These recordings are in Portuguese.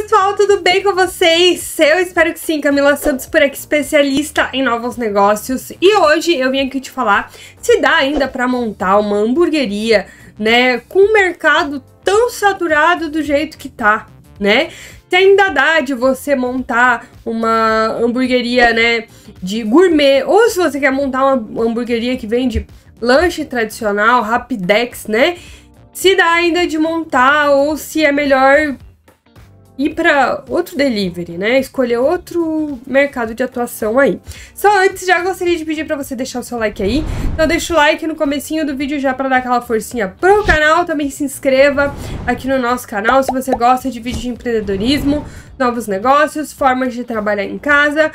pessoal, tudo bem com vocês? Eu espero que sim, Camila Santos por aqui, especialista em novos negócios. E hoje eu vim aqui te falar se dá ainda para montar uma hamburgueria, né, com um mercado tão saturado do jeito que tá, né? Se ainda dá de você montar uma hamburgueria, né, de gourmet, ou se você quer montar uma hamburgueria que vende lanche tradicional, Rapidex, né? Se dá ainda de montar ou se é melhor ir para outro delivery, né? Escolher outro mercado de atuação aí. Só antes, já gostaria de pedir para você deixar o seu like aí. Então deixa o like no comecinho do vídeo já para dar aquela forcinha pro canal. Também se inscreva aqui no nosso canal se você gosta de vídeo de empreendedorismo, novos negócios, formas de trabalhar em casa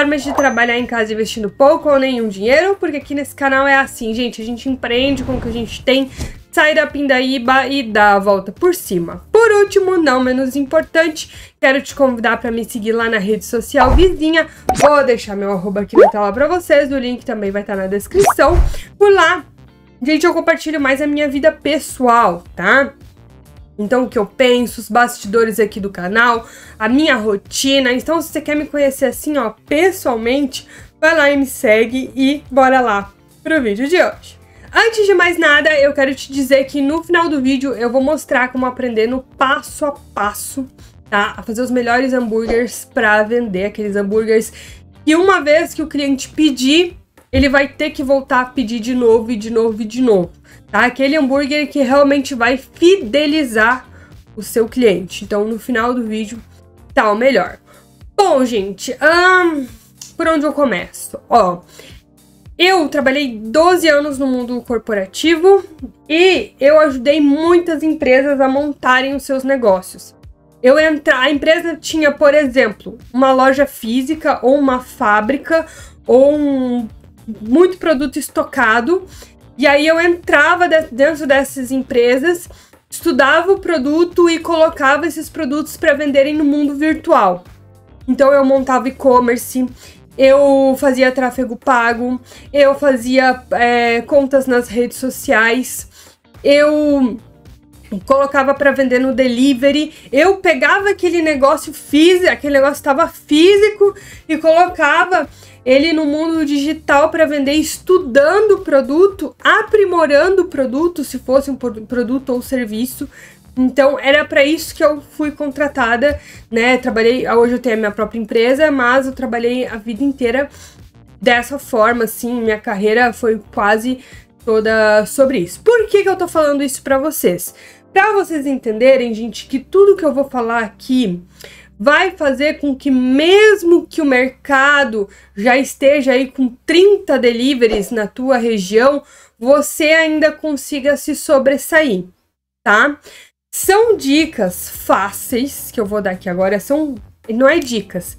investindo pouco ou nenhum dinheiro, porque aqui nesse canal é assim, gente, a gente empreende com o que a gente tem, sai da pindaíba e dá a volta por cima. Por último, não menos importante, quero te convidar para me seguir lá na rede social vizinha. Vou deixar meu arroba aqui na tela para vocês, o link também vai estar na descrição. Por lá, gente, eu compartilho mais a minha vida pessoal, tá? Então, o que eu penso, os bastidores aqui do canal, a minha rotina. Então, se você quer me conhecer assim, ó, pessoalmente, vai lá e me segue e bora lá pro vídeo de hoje. Antes de mais nada, eu quero te dizer que no final do vídeo eu vou mostrar como aprender no passo a passo, tá? A fazer os melhores hambúrgueres para vender, aqueles hambúrgueres que uma vez que o cliente pedir, ele vai ter que voltar a pedir de novo e de novo e de novo, tá? Aquele hambúrguer que realmente vai fidelizar o seu cliente. Então, no final do vídeo, tá o melhor. Bom, gente, por onde eu começo? Ó, eu trabalhei 12 anos no mundo corporativo e eu ajudei muitas empresas a montarem os seus negócios. A empresa tinha, por exemplo, uma loja física ou uma fábrica ou muito produto estocado, e aí eu entrava dentro dessas empresas, estudava o produto e colocava esses produtos para venderem no mundo virtual. Então eu montava e-commerce, eu fazia tráfego pago, eu fazia contas nas redes sociais, eu colocava para vender no delivery, eu pegava aquele negócio físico, aquele negócio estava físico e colocava ele no mundo digital para vender, estudando o produto, aprimorando o produto, se fosse um produto ou serviço. Então, era para isso que eu fui contratada, né? Hoje eu tenho a minha própria empresa, mas eu trabalhei a vida inteira dessa forma, assim, minha carreira foi quase toda sobre isso. Por que eu tô falando isso para vocês? Para vocês entenderem, gente, que tudo que eu vou falar aqui vai fazer com que, mesmo que o mercado já esteja aí com 30 deliveries na tua região, você ainda consiga se sobressair, tá? São dicas fáceis que eu vou dar aqui agora, não é dicas,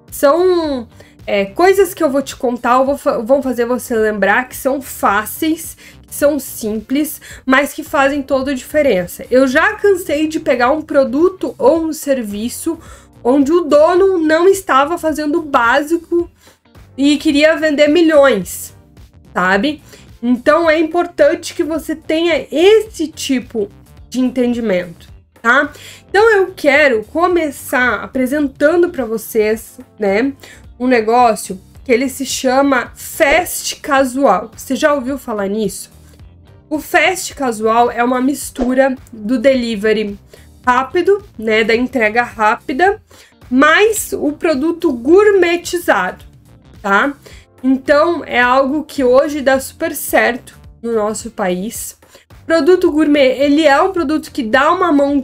são coisas que eu vou te contar, vão fazer você lembrar que são fáceis, que são simples, mas que fazem toda a diferença. Eu já cansei de pegar um produto ou um serviço onde o dono não estava fazendo o básico e queria vender milhões, sabe? Então é importante que você tenha esse tipo de entendimento, tá? Então eu quero começar apresentando para vocês, né, um negócio que ele se chama Fast Casual. Você já ouviu falar nisso? O Fast Casual é uma mistura do delivery rápido, né, da entrega rápida, mais o produto gourmetizado, tá? Então, é algo que hoje dá super certo no nosso país. Produto gourmet, ele é um produto que dá uma mão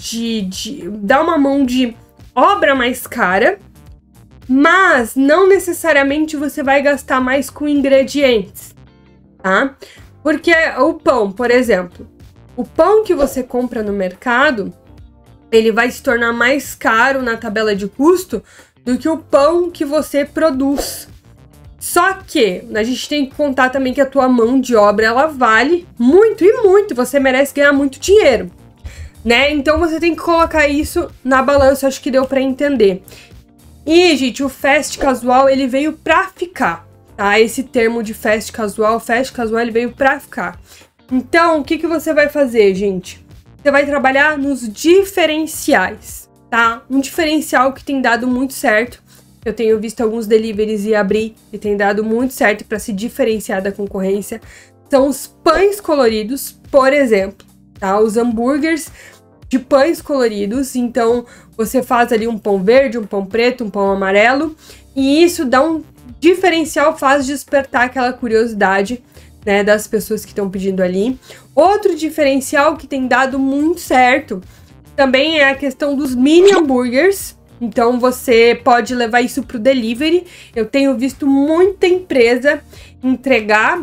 de obra mais cara, mas não necessariamente você vai gastar mais com ingredientes, tá? Porque o pão, por exemplo, o pão que você compra no mercado, ele vai se tornar mais caro na tabela de custo do que o pão que você produz. Só que a gente tem que contar também que a tua mão de obra, ela vale muito e muito, você merece ganhar muito dinheiro, né? Então você tem que colocar isso na balança, acho que deu para entender. E, gente, o Fast Casual, ele veio pra ficar, tá? Esse termo de Fast Casual, ele veio pra ficar. Então, o que você vai fazer, gente? Você vai trabalhar nos diferenciais, tá? Um diferencial que tem dado muito certo. Eu tenho visto alguns deliveries e abrir e tem dado muito certo para se diferenciar da concorrência. São os pães coloridos, por exemplo, tá? Os hambúrgueres de pães coloridos. Então, você faz ali um pão verde, um pão preto, um pão amarelo. E isso dá um diferencial, faz despertar aquela curiosidade, né, das pessoas que estão pedindo ali. Outro diferencial que tem dado muito certo também é a questão dos mini hambúrgueres. Então, você pode levar isso para o delivery. Eu tenho visto muita empresa entregar,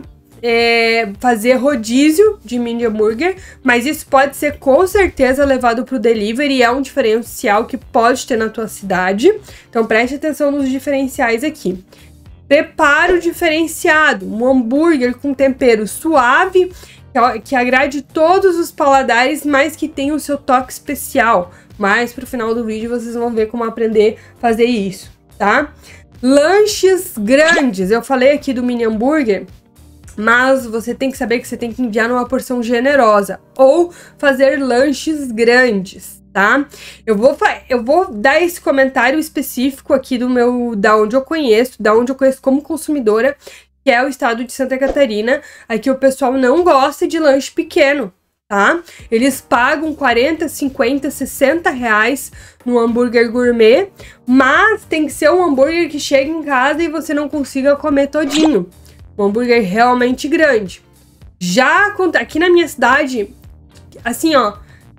fazer rodízio de mini hambúrguer, mas isso pode ser com certeza levado para o delivery, é um diferencial que pode ter na tua cidade. Então, preste atenção nos diferenciais aqui. Preparo diferenciado, um hambúrguer com tempero suave, que agrade todos os paladares, mas que tenha o seu toque especial. Mas pro final do vídeo vocês vão ver como aprender a fazer isso, tá? Lanches grandes, eu falei aqui do mini hambúrguer, mas você tem que saber que você tem que enviar numa porção generosa ou fazer lanches grandes, tá? Eu vou dar esse comentário específico aqui da onde eu conheço como consumidora, que é o estado de Santa Catarina. Aqui o pessoal não gosta de lanche pequeno, tá? Eles pagam 40, 50, 60 reais no hambúrguer gourmet, mas tem que ser um hambúrguer que chegue em casa e você não consiga comer todinho. Um hambúrguer realmente grande. Já aqui na minha cidade, assim, ó,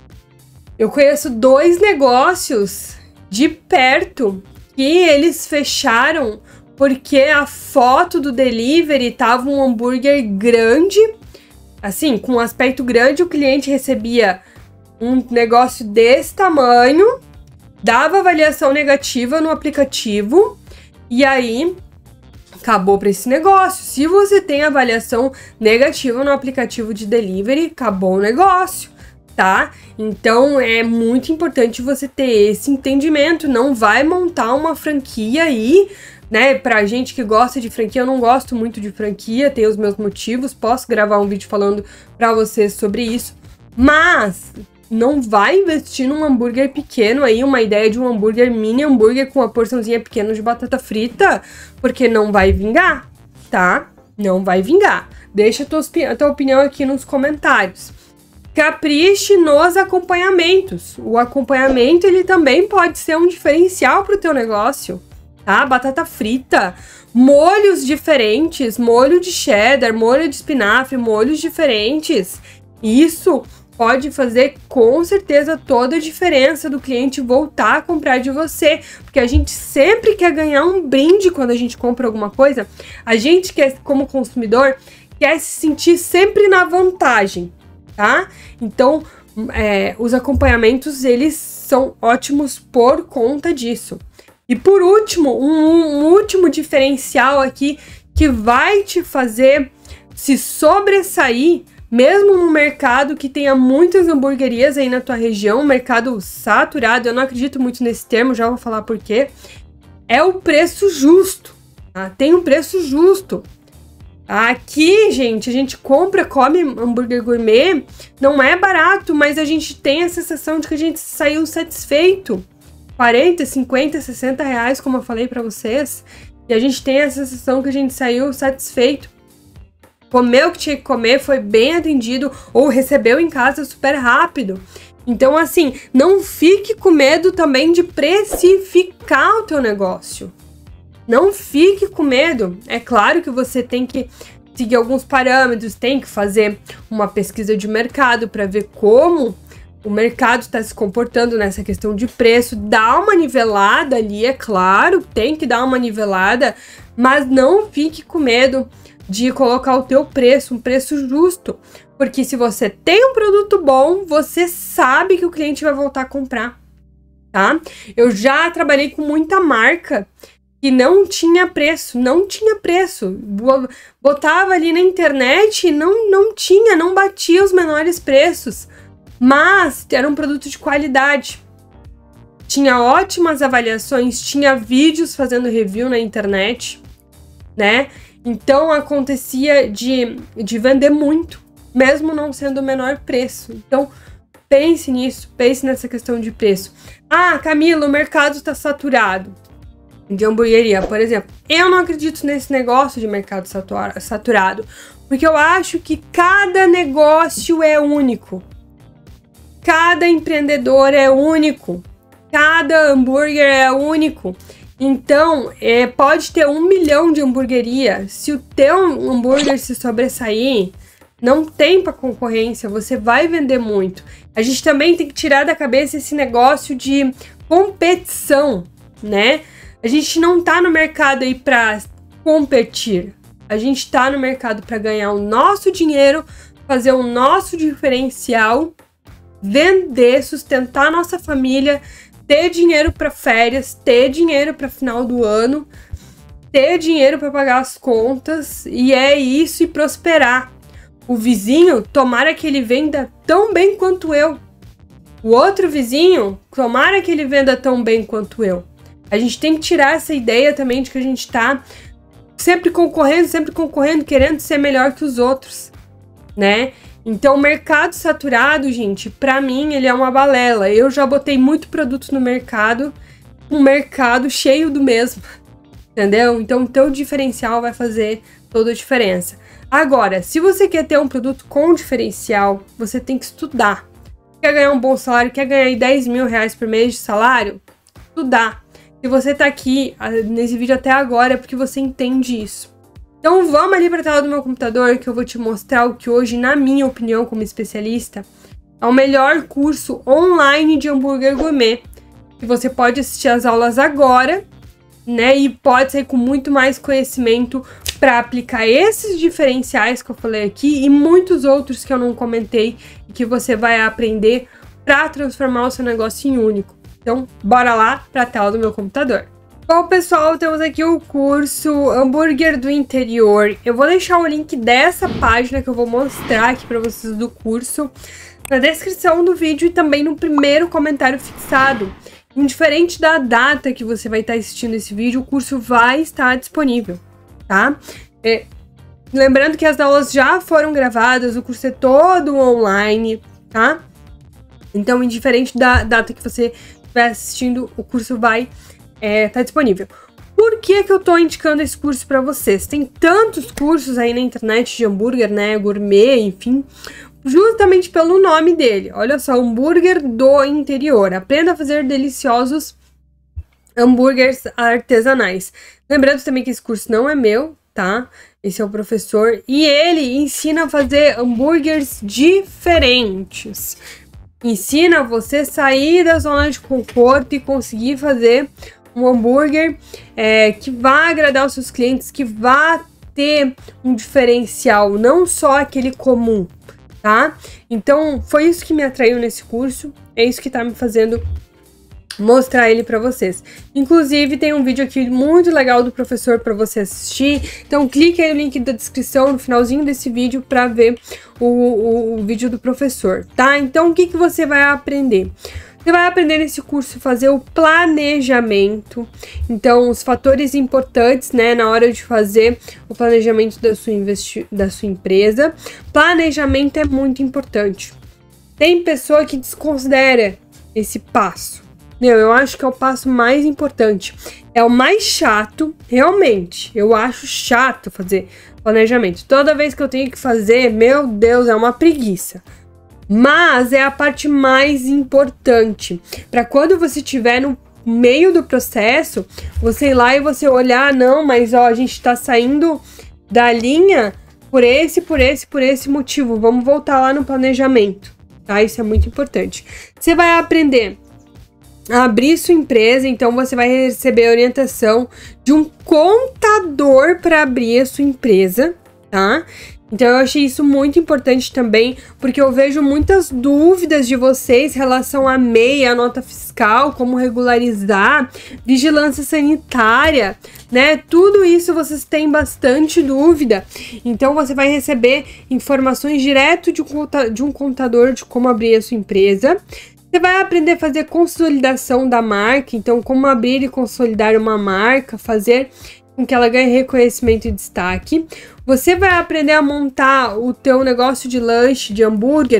eu conheço 2 negócios de perto que eles fecharam porque a foto do delivery tava um hambúrguer grande, assim, com um aspecto grande. O cliente recebia um negócio desse tamanho, dava avaliação negativa no aplicativo e aí acabou para esse negócio. Se você tem avaliação negativa no aplicativo de delivery, acabou o negócio, tá? Então é muito importante você ter esse entendimento. Não vai montar uma franquia aí, né? Pra gente que gosta de franquia, eu não gosto muito de franquia, tenho os meus motivos, posso gravar um vídeo falando pra vocês sobre isso, mas não vai investir num hambúrguer pequeno aí, uma ideia de um hambúrguer mini hambúrguer com uma porçãozinha pequena de batata frita, porque não vai vingar, tá? Não vai vingar. Deixa a tua opinião aqui nos comentários. Capriche nos acompanhamentos. O acompanhamento, ele também pode ser um diferencial pro teu negócio, tá? Batata frita, molhos diferentes, molho de cheddar, molho de espinafre, molhos diferentes. Isso pode fazer com certeza toda a diferença do cliente voltar a comprar de você, porque a gente sempre quer ganhar um brinde quando a gente compra alguma coisa. A gente quer, como consumidor, quer se sentir sempre na vantagem, tá? Então, os acompanhamentos, eles são ótimos por conta disso. E por último, um último diferencial aqui que vai te fazer se sobressair, mesmo no mercado que tenha muitas hamburguerias aí na tua região, um mercado saturado, eu não acredito muito nesse termo, já vou falar por quê, é o preço justo, tá? Tem um preço justo. Aqui, gente, a gente compra, come hambúrguer gourmet, não é barato, mas a gente tem a sensação de que a gente saiu satisfeito. 40, 50, 60 reais, como eu falei pra vocês, e a gente tem a sensação que a gente saiu satisfeito. Comeu o que tinha que comer, foi bem atendido, ou recebeu em casa super rápido. Então, assim, não fique com medo também de precificar o teu negócio. Não fique com medo. É claro que você tem que seguir alguns parâmetros, tem que fazer uma pesquisa de mercado para ver como o mercado está se comportando nessa questão de preço. Dá uma nivelada ali, é claro, tem que dar uma nivelada, mas não fique com medo de colocar o teu preço, um preço justo. Porque se você tem um produto bom, você sabe que o cliente vai voltar a comprar, tá? Eu já trabalhei com muita marca que não tinha preço, botava ali na internet e não batia os menores preços, mas era um produto de qualidade, tinha ótimas avaliações, tinha vídeos fazendo review na internet, né? Então acontecia de vender muito, mesmo não sendo o menor preço. Então pense nisso, pense nessa questão de preço. Ah, Camila, o mercado está saturado de hamburgueria, por exemplo. Eu não acredito nesse negócio de mercado saturado, porque eu acho que cada negócio é único. Cada empreendedor é único. Cada hambúrguer é único. Então, pode ter 1 milhão de hamburgueria. Se o teu hambúrguer se sobressair, não tem para concorrência, você vai vender muito. A gente também tem que tirar da cabeça esse negócio de competição, né? A gente não tá no mercado aí para competir. A gente tá no mercado para ganhar o nosso dinheiro, fazer o nosso diferencial, vender, sustentar a nossa família, ter dinheiro para férias, ter dinheiro para final do ano, ter dinheiro para pagar as contas, e é isso, e prosperar. O vizinho, tomara que ele venda tão bem quanto eu. O outro vizinho, tomara que ele venda tão bem quanto eu. A gente tem que tirar essa ideia também de que a gente tá sempre concorrendo, querendo ser melhor que os outros, né? Então, o mercado saturado, gente, pra mim, ele é uma balela. Eu já botei muito produto no mercado, um mercado cheio do mesmo, entendeu? Então, o teu diferencial vai fazer toda a diferença. Agora, se você quer ter um produto com diferencial, você tem que estudar. Quer ganhar um bom salário, quer ganhar aí 10 mil reais por mês de salário? Estudar. Se você tá aqui nesse vídeo até agora, é porque você entende isso. Então vamos ali para a tela do meu computador que eu vou te mostrar o que hoje, na minha opinião como especialista, é o melhor curso online de hambúrguer gourmet. Que você pode assistir as aulas agora, né? E pode sair com muito mais conhecimento para aplicar esses diferenciais que eu falei aqui e muitos outros que eu não comentei e que você vai aprender para transformar o seu negócio em único. Então, bora lá para a tela do meu computador. Bom, pessoal, temos aqui o curso Hambúrguer do Interior. Eu vou deixar o link dessa página que eu vou mostrar aqui para vocês do curso na descrição do vídeo e também no primeiro comentário fixado. Indiferente da data que você vai estar assistindo esse vídeo, o curso vai estar disponível, tá? Lembrando que as aulas já foram gravadas, o curso é todo online, tá? Então, indiferente da data que você estiver assistindo, o curso vai tá disponível. Por que que eu tô indicando esse curso para vocês? Tem tantos cursos aí na internet de hambúrguer, né, gourmet, enfim, justamente pelo nome dele. Olha só, Hambúrguer do Interior. Aprenda a fazer deliciosos hambúrgueres artesanais. Lembrando também que esse curso não é meu, tá? Esse é o professor e ele ensina a fazer hambúrgueres diferentes. Ensina você sair da zona de conforto e conseguir fazer um hambúrguer que vá agradar os seus clientes, que vá ter um diferencial, não só aquele comum, tá? Então, foi isso que me atraiu nesse curso, é isso que tá me fazendo mostrar ele para vocês. Inclusive, tem um vídeo aqui muito legal do professor para você assistir, então clique aí no link da descrição, no finalzinho desse vídeo, para ver o vídeo do professor, tá? Então, o que que você vai aprender? Você vai aprender nesse curso a fazer o planejamento, então os fatores importantes, né, na hora de fazer o planejamento da sua empresa. Planejamento é muito importante. Tem pessoa que desconsidera esse passo. Eu acho que é o passo mais importante. É o mais chato, realmente. Eu acho chato fazer planejamento. Toda vez que eu tenho que fazer, meu Deus, é uma preguiça. Mas é a parte mais importante. Para quando você estiver no meio do processo, você ir lá e você olhar, não, mas ó, a gente tá saindo da linha por esse motivo. Vamos voltar lá no planejamento, tá? Isso é muito importante. Você vai aprender a abrir sua empresa, então você vai receber a orientação de um contador para abrir a sua empresa, tá? Então eu achei isso muito importante também, porque eu vejo muitas dúvidas de vocês em relação a MEI, a nota fiscal, como regularizar, vigilância sanitária, né? Tudo isso vocês têm bastante dúvida. Então você vai receber informações direto de um contador de como abrir a sua empresa. Você vai aprender a fazer consolidação da marca, então como abrir e consolidar uma marca, fazer com que ela ganhe reconhecimento e destaque. Você vai aprender a montar o teu negócio de lanche, de hambúrguer,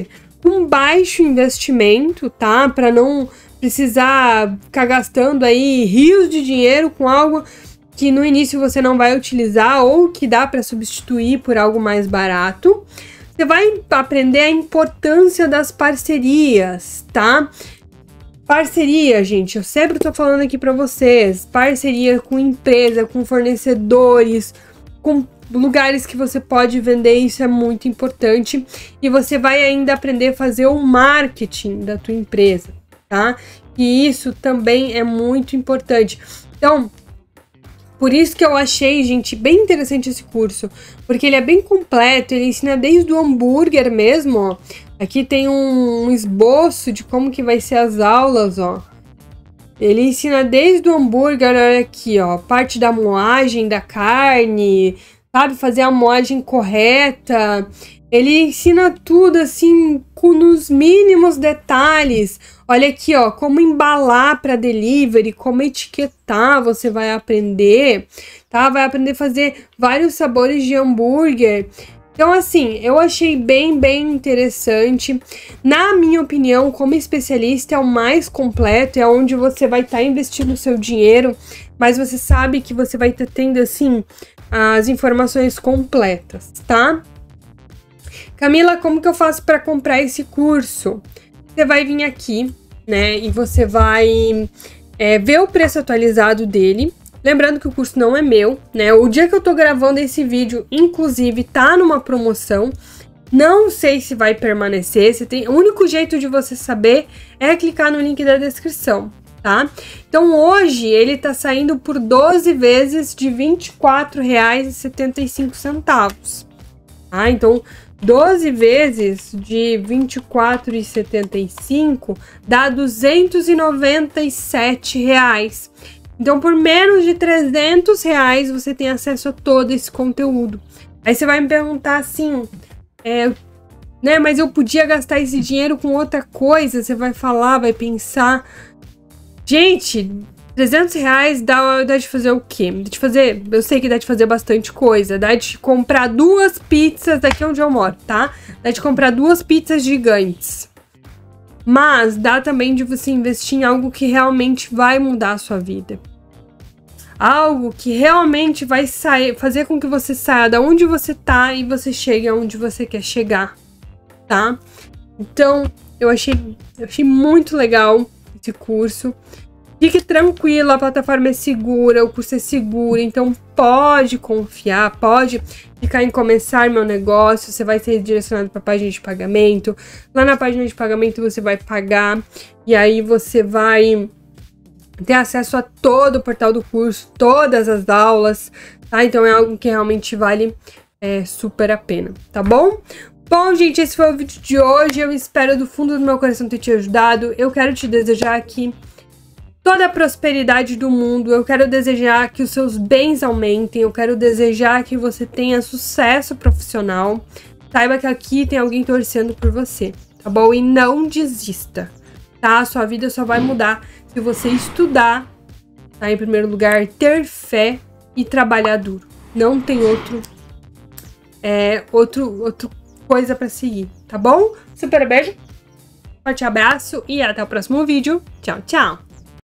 com baixo investimento, tá? Para não precisar ficar gastando aí rios de dinheiro com algo que no início você não vai utilizar ou que dá para substituir por algo mais barato. Você vai aprender a importância das parcerias, tá? Parceria, gente, eu sempre tô falando aqui para vocês, parceria com empresa, com fornecedores, com lugares que você pode vender, isso é muito importante. E você vai ainda aprender a fazer o marketing da tua empresa, tá? E isso também é muito importante. Então, por isso que eu achei, gente, bem interessante esse curso, porque ele é bem completo, ele ensina desde o hambúrguer mesmo, ó. Aqui tem um esboço de como que vai ser as aulas, ó. Ele ensina desde o hambúrguer, olha aqui, ó, parte da moagem da carne, sabe, fazer a moagem correta. Ele ensina tudo, assim, nos mínimos detalhes. Olha aqui, ó, como embalar para delivery, como etiquetar, você vai aprender, tá? Vai aprender a fazer vários sabores de hambúrguer. Então, assim, eu achei bem interessante. Na minha opinião, como especialista, é o mais completo, é onde você vai estar investindo o seu dinheiro, mas você sabe que você vai estar tendo, assim, as informações completas, tá? Camila, como que eu faço para comprar esse curso? Você vai vir aqui, né, e você vai ver o preço atualizado dele. Lembrando que o curso não é meu, né? O dia que eu tô gravando esse vídeo, inclusive, tá numa promoção. Não sei se vai permanecer. O único jeito de você saber é clicar no link da descrição, tá? Então, hoje, ele tá saindo por 12 vezes de R$ 24,75. Tá? Então, 12 vezes de R$ 24,75 dá R$ 297 reais. Então, por menos de R$300 você tem acesso a todo esse conteúdo. Aí você vai me perguntar assim, né, mas eu podia gastar esse dinheiro com outra coisa? Você vai falar, vai pensar. Gente, R$300 dá de fazer o quê? Dá de fazer, eu sei que dá de fazer bastante coisa. Dá de comprar 2 pizzas daqui onde eu moro, tá? Dá de comprar 2 pizzas gigantes. Mas dá também de você investir em algo que realmente vai mudar a sua vida. Algo que realmente vai fazer com que você saia da onde você tá e você chegue aonde você quer chegar, tá? Então, eu achei muito legal esse curso. Fique tranquilo, a plataforma é segura, o curso é seguro, então pode confiar, pode clicar em começar meu negócio, você vai ser direcionado para a página de pagamento. Lá na página de pagamento você vai pagar e aí você vai ter acesso a todo o portal do curso, todas as aulas, tá? Então é algo que realmente vale super a pena, tá bom? Bom, gente, esse foi o vídeo de hoje, eu espero do fundo do meu coração ter te ajudado. Eu quero te desejar aqui toda a prosperidade do mundo, eu quero desejar que os seus bens aumentem, eu quero desejar que você tenha sucesso profissional. Saiba que aqui tem alguém torcendo por você, tá bom? E não desista, tá? A sua vida só vai mudar se você estudar, tá? Em primeiro lugar, ter fé e trabalhar duro. Não tem outra coisa pra seguir, tá bom? Super beijo, forte abraço e até o próximo vídeo. Tchau, tchau!